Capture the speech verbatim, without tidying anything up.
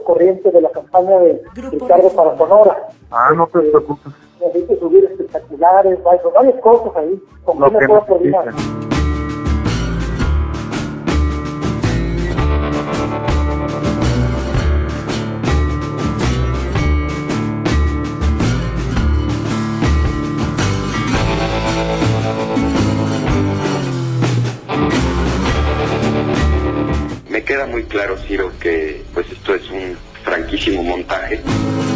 corriente de la campaña de Ricardo para Sonora. Ah, no te preocupes. Necesito subir espectaculares, varias cosas ahí. ¿Con qué me puedo coordinar? Me queda muy claro, Ciro, que pues esto es un franquísimo montaje.